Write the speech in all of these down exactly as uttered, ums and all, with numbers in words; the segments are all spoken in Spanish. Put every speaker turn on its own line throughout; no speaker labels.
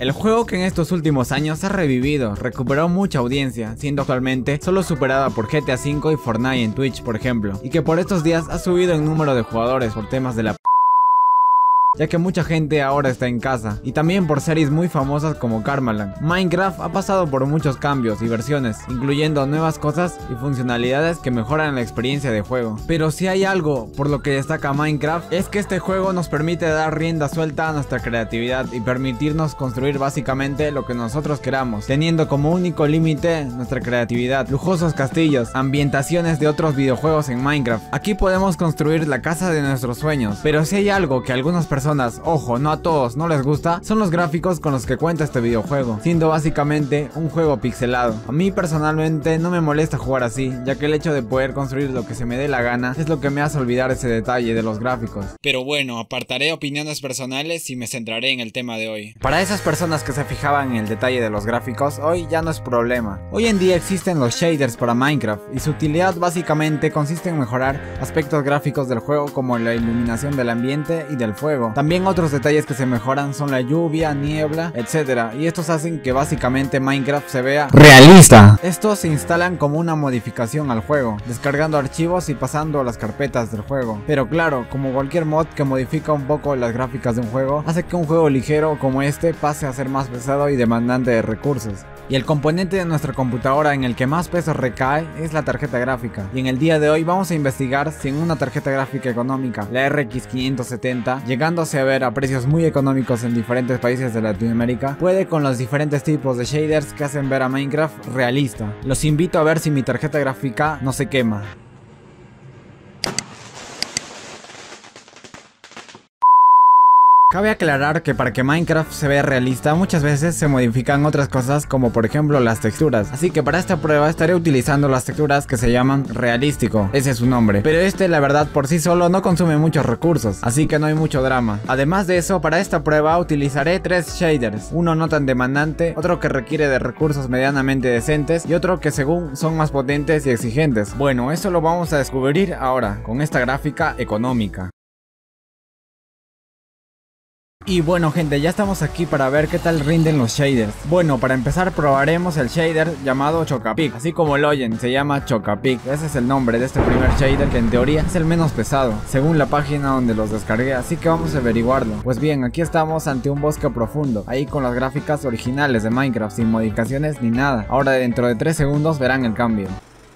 El juego que en estos últimos años ha revivido, recuperó mucha audiencia, siendo actualmente solo superada por G T A cinco y Fortnite en Twitch por ejemplo, y que por estos días ha subido en número de jugadores por temas de la p ya que mucha gente ahora está en casa, y también por series muy famosas como Karmaland. Minecraft ha pasado por muchos cambios y versiones, incluyendo nuevas cosas y funcionalidades que mejoran la experiencia de juego. Pero si hay algo por lo que destaca Minecraft, es que este juego nos permite dar rienda suelta a nuestra creatividad y permitirnos construir básicamente lo que nosotros queramos, teniendo como único límite nuestra creatividad. Lujosos castillos, ambientaciones de otros videojuegos en Minecraft. Aquí podemos construir la casa de nuestros sueños, pero si hay algo que algunas personas Personas, ojo, no a todos, no les gusta, son los gráficos con los que cuenta este videojuego, siendo básicamente un juego pixelado. A mí personalmente no me molesta jugar así, ya que el hecho de poder construir lo que se me dé la gana es lo que me hace olvidar ese detalle de los gráficos. Pero bueno, apartaré opiniones personales y me centraré en el tema de hoy. Para esas personas que se fijaban en el detalle de los gráficos, hoy ya no es problema. Hoy en día existen los shaders para Minecraft y su utilidad básicamente consiste en mejorar aspectos gráficos del juego como la iluminación del ambiente y del fuego. También otros detalles que se mejoran son la lluvia, niebla, etcétera, y estos hacen que básicamente Minecraft se vea realista. Estos se instalan como una modificación al juego, descargando archivos y pasando a las carpetas del juego. Pero claro, como cualquier mod que modifica un poco las gráficas de un juego, hace que un juego ligero como este pase a ser más pesado y demandante de recursos. Y el componente de nuestra computadora en el que más peso recae es la tarjeta gráfica. Y en el día de hoy vamos a investigar si en una tarjeta gráfica económica, la R X quinientos setenta, llegándose a ver a precios muy económicos en diferentes países de Latinoamérica, puede con los diferentes tipos de shaders que hacen ver a Minecraft realista. Los invito a ver si mi tarjeta gráfica no se quema. Cabe aclarar que para que Minecraft se vea realista muchas veces se modifican otras cosas como por ejemplo las texturas, así que para esta prueba estaré utilizando las texturas que se llaman realístico, ese es su nombre, pero este la verdad por sí solo no consume muchos recursos, así que no hay mucho drama. Además de eso, para esta prueba utilizaré tres shaders, uno no tan demandante, otro que requiere de recursos medianamente decentes y otro que según son más potentes y exigentes. Bueno, eso lo vamos a descubrir ahora con esta gráfica económica. Y bueno gente, ya estamos aquí para ver qué tal rinden los shaders. Bueno, para empezar probaremos el shader llamado Chocapic, así como lo oyen, se llama Chocapic. Ese es el nombre de este primer shader que en teoría es el menos pesado, según la página donde los descargué, así que vamos a averiguarlo. Pues bien, aquí estamos ante un bosque profundo, ahí con las gráficas originales de Minecraft, sin modificaciones ni nada. Ahora dentro de tres segundos verán el cambio.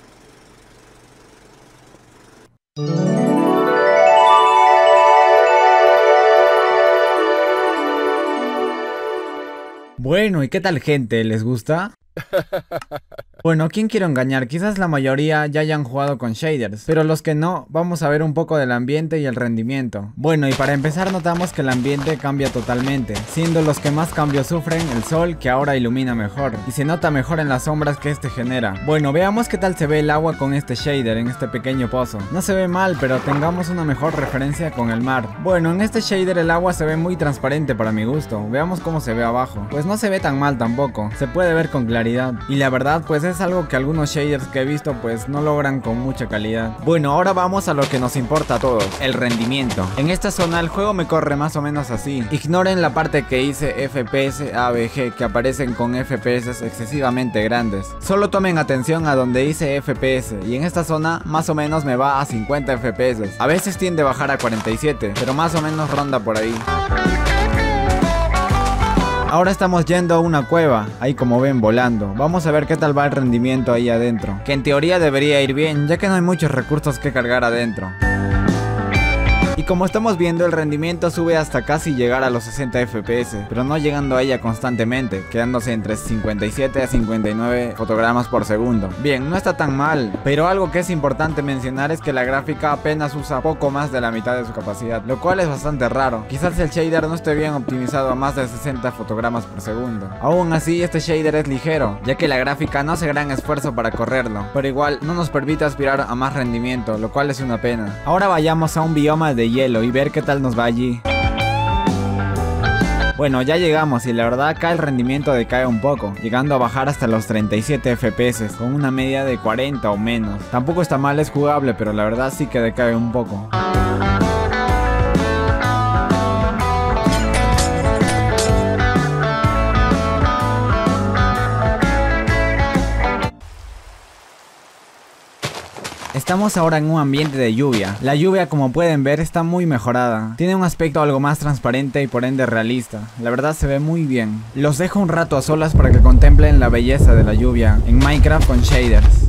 Bueno, ¿y qué tal gente? ¿Les gusta? Bueno, ¿quién quiero engañar? Quizás la mayoría ya hayan jugado con shaders, pero los que no, vamos a ver un poco del ambiente y el rendimiento. Bueno, y para empezar notamos que el ambiente cambia totalmente, siendo los que más cambios sufren el sol, que ahora ilumina mejor, y se nota mejor en las sombras que este genera. Bueno, veamos qué tal se ve el agua con este shader en este pequeño pozo. No se ve mal, pero tengamos una mejor referencia con el mar. Bueno, en este shader el agua se ve muy transparente para mi gusto. Veamos cómo se ve abajo. Pues no se ve tan mal tampoco, se puede ver con claridad. Y la verdad, pues es algo que algunos shaders que he visto pues no logran con mucha calidad. Bueno, ahora vamos a lo que nos importa a todos, el rendimiento. En esta zona el juego me corre más o menos así. Ignoren la parte que dice F P S A B G, que aparecen con F P S excesivamente grandes. Solo tomen atención a donde dice F P S, y en esta zona más o menos me va a cincuenta F P S. A veces tiende a bajar a cuarenta y siete, pero más o menos ronda por ahí. Ahora estamos yendo a una cueva, ahí como ven volando. Vamos a ver qué tal va el rendimiento ahí adentro, que en teoría debería ir bien, ya que no hay muchos recursos que cargar adentro. Y como estamos viendo, el rendimiento sube hasta casi llegar a los sesenta F P S, pero no llegando a ella constantemente, quedándose entre cincuenta y siete a cincuenta y nueve fotogramas por segundo. Bien, no está tan mal, pero algo que es importante mencionar es que la gráfica apenas usa poco más de la mitad de su capacidad, lo cual es bastante raro. Quizás el shader no esté bien optimizado a más de sesenta fotogramas por segundo. Aún así, este shader es ligero, ya que la gráfica no hace gran esfuerzo para correrlo, pero igual no nos permite aspirar a más rendimiento, lo cual es una pena. Ahora vayamos a un bioma de hielo y ver qué tal nos va allí. Bueno, ya llegamos y la verdad acá el rendimiento decae un poco, llegando a bajar hasta los treinta y siete F P S, con una media de cuarenta o menos. Tampoco está mal, es jugable, pero la verdad sí que decae un poco. Estamos ahora en un ambiente de lluvia. La lluvia, como pueden ver, está muy mejorada. Tiene un aspecto algo más transparente y por ende realista. La verdad se ve muy bien. Los dejo un rato a solas para que contemplen la belleza de la lluvia en Minecraft con shaders.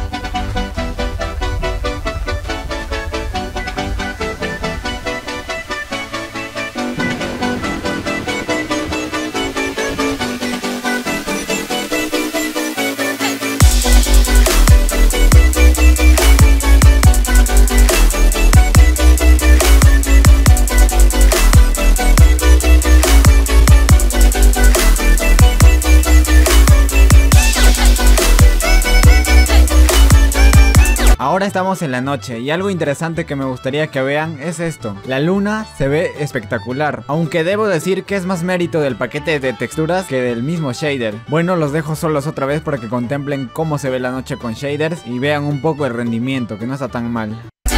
Ahora estamos en la noche y algo interesante que me gustaría que vean es esto. La luna se ve espectacular, aunque debo decir que es más mérito del paquete de texturas que del mismo shader. Bueno, los dejo solos otra vez para que contemplen cómo se ve la noche con shaders y vean un poco el rendimiento, que no está tan mal.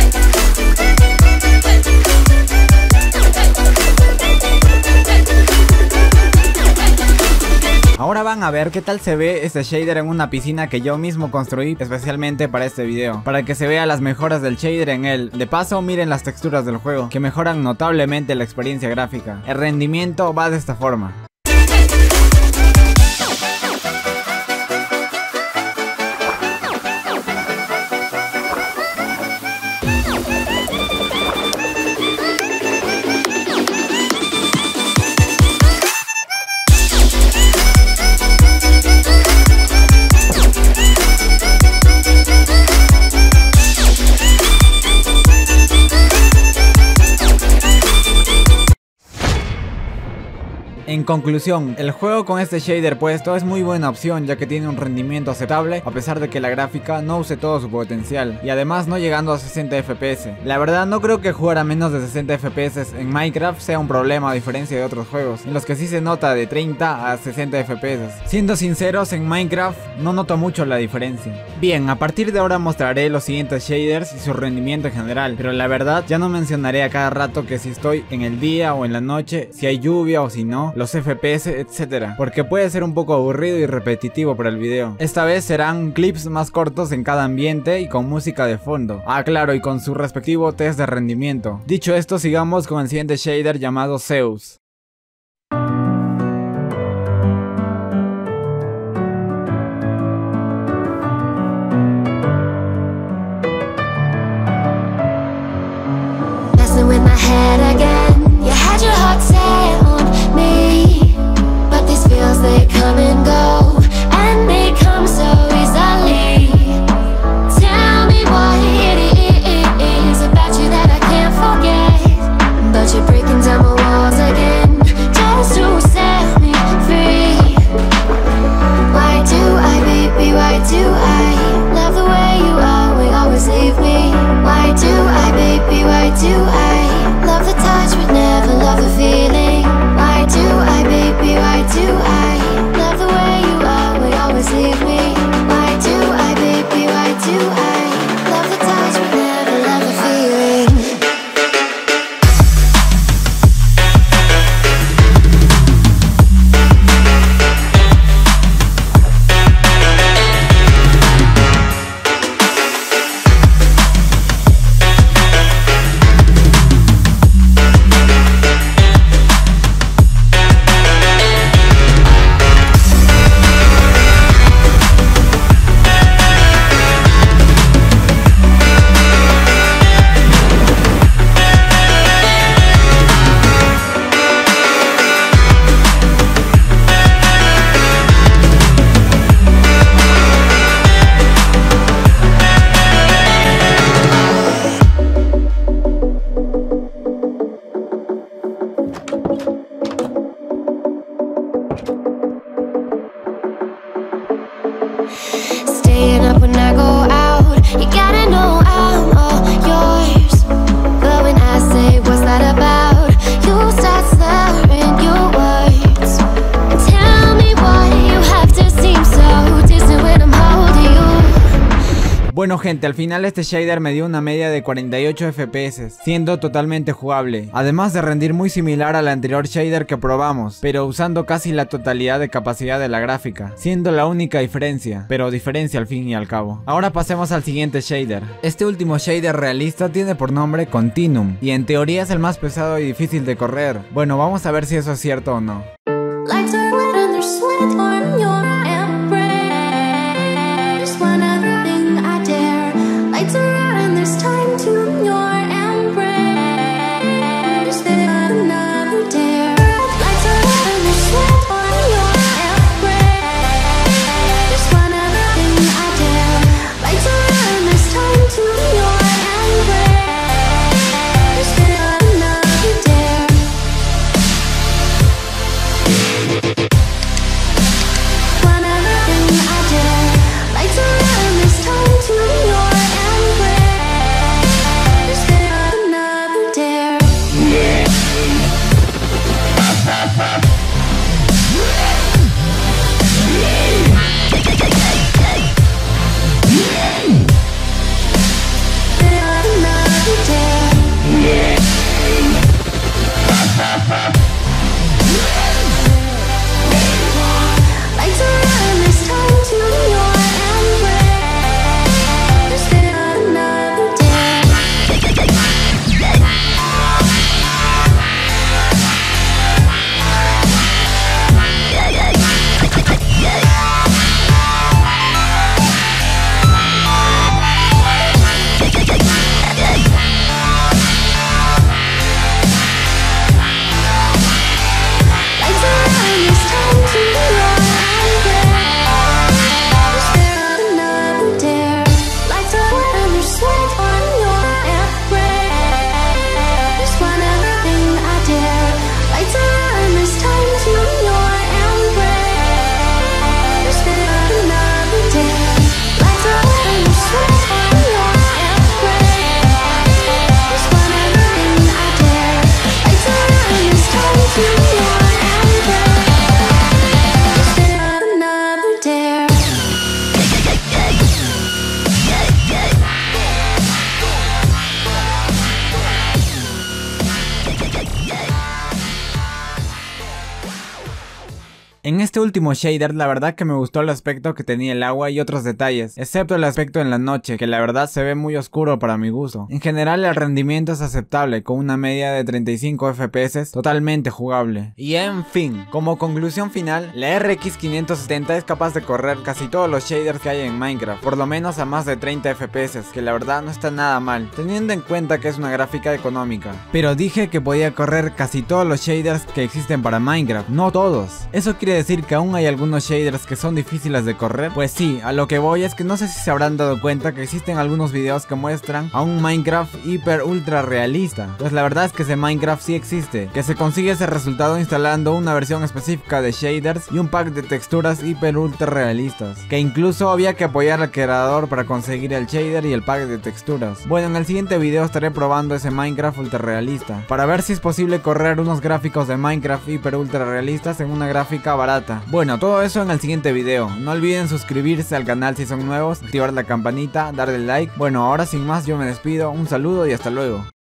Ahora van a ver qué tal se ve este shader en una piscina que yo mismo construí especialmente para este video, para que se vea las mejoras del shader en él. De paso, miren las texturas del juego, que mejoran notablemente la experiencia gráfica. El rendimiento va de esta forma. En conclusión, el juego con este shader puesto es muy buena opción, ya que tiene un rendimiento aceptable a pesar de que la gráfica no use todo su potencial y además no llegando a sesenta F P S. La verdad no creo que jugar a menos de sesenta F P S en Minecraft sea un problema a diferencia de otros juegos, en los que sí se nota de treinta a sesenta F P S. Siendo sinceros, en Minecraft no noto mucho la diferencia. Bien, a partir de ahora mostraré los siguientes shaders y su rendimiento en general, pero la verdad ya no mencionaré a cada rato que si estoy en el día o en la noche, si hay lluvia o si no, los F P S, etcétera, porque puede ser un poco aburrido y repetitivo para el video. Esta vez serán clips más cortos en cada ambiente y con música de fondo. Ah, claro, y con su respectivo test de rendimiento. Dicho esto, sigamos con el siguiente shader llamado Zeus.
They come and go, and they come so easily. Tell me what it is about you that I can't forget, but you're breaking down my walls again, just to set me free. Why do I, baby, why do I love the way you are, we always leave me? Why do I, baby, why do I love the touch but never love the feeling? Why do I, baby, why do I love the way you are, we always leave me? Why do I, baby, why do I love the touch but never love the feeling? Staying up when I go out, you gotta know I'm all yours. But when I say what's that about, you start slurring your words. Tell me why you have to seem so distant when I'm holding you.
Bueno gente, al final este shader me dio una media de cuarenta y ocho F P S, siendo totalmente jugable, además de rendir muy similar al anterior shader que probamos, pero usando casi la totalidad de capacidad de la gráfica, siendo la única diferencia, pero diferencia al fin y al cabo. Ahora pasemos al siguiente shader. Este último shader realista tiene por nombre Continuum, y en teoría es el más pesado y difícil de correr. Bueno, vamos a ver si eso es cierto o no.
Lights are lit and there's sweat on your embrace. One other thing I dare. Lights are out and there's time to your embrace. Then another dare. Lights are lit and there's sweat on your embrace. One other thing I dare. Lights are out and there's time to your embrace. Then another dare. One other thing I dare. Lights are out and there's time to your embrace. Then another dare. Then another dare. Lights are out and there's time to your embrace. Then another dare. Lights are out and there's time to your embrace. Then another dare. Lights are out and there's sweat on your embrace. One other thing I dare. Lights are out and there's time to your embrace. Then another dare. Lights are out and there's sweat on your embrace. One other thing I dare. Lights are out and there's time to your embrace. Then another dare.
En este último shader la verdad que me gustó el aspecto que tenía el agua y otros detalles, excepto el aspecto en la noche, que la verdad se ve muy oscuro para mi gusto. En general el rendimiento es aceptable, con una media de treinta y cinco F P S totalmente jugable. Y en fin, como conclusión final, la R X quinientos setenta es capaz de correr casi todos los shaders que hay en Minecraft, por lo menos a más de treinta F P S, que la verdad no está nada mal, teniendo en cuenta que es una gráfica económica. Pero dije que podía correr casi todos los shaders que existen para Minecraft, no todos. Eso quiere decir que aún hay algunos shaders que son difíciles de correr. Pues sí, a lo que voy es que no sé si se habrán dado cuenta que existen algunos videos que muestran a un Minecraft hiper ultra realista. Pues la verdad es que ese Minecraft sí existe, que se consigue ese resultado instalando una versión específica de shaders y un pack de texturas hiper ultra realistas, que incluso había que apoyar al creador para conseguir el shader y el pack de texturas. Bueno, en el siguiente video estaré probando ese Minecraft ultra realista para ver si es posible correr unos gráficos de Minecraft hiper ultra realistas en una gráfica barata. Bueno, todo eso en el siguiente video. No olviden suscribirse al canal si son nuevos, activar la campanita, darle like. Bueno, ahora sin más yo me despido, un saludo y hasta luego.